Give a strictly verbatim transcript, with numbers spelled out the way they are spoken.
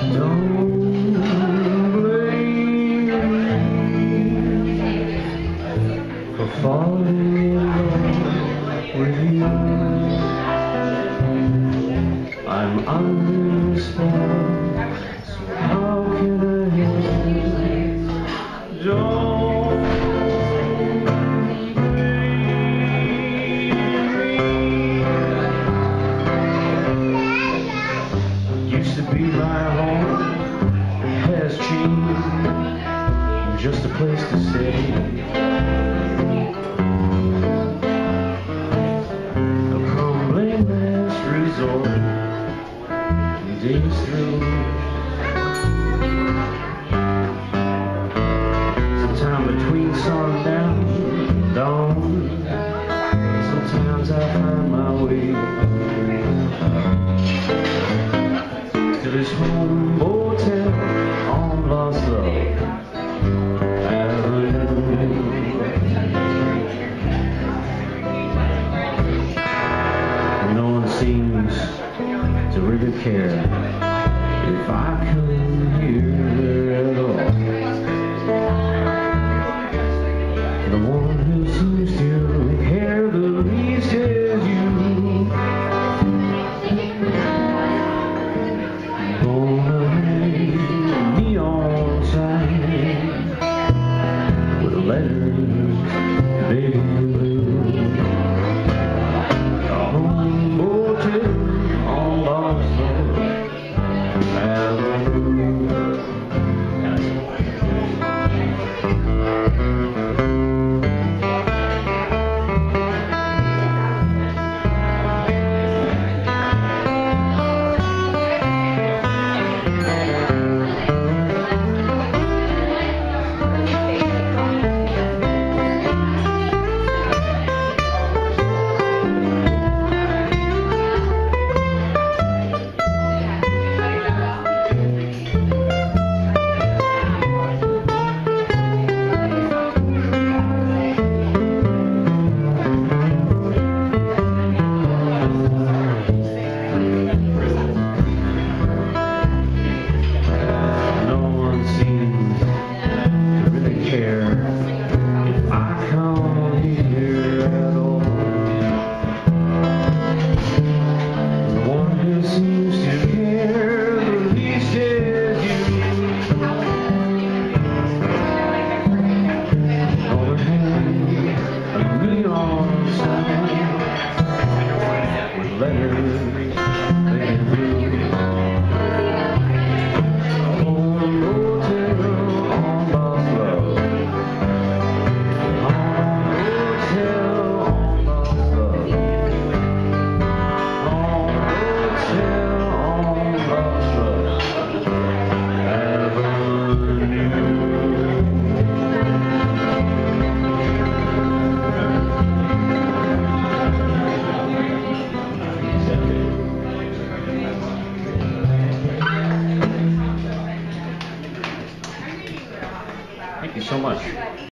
Don't blame me for falling in love with you. I'm under the spell, so how can I help it? Don't blame me. Used to be my home, has changed, just a place to stay. A crumbling last resort, days through. Sometime between sundown and dawn, sometimes I find my way to this home motel on Lost Love Avenue. No one seems to really care if I come here at all. The one who seems to care the least is you. Gonna hang neon sign with letters big and blue. A home motel on Lost Love Avenue. Thank you so much.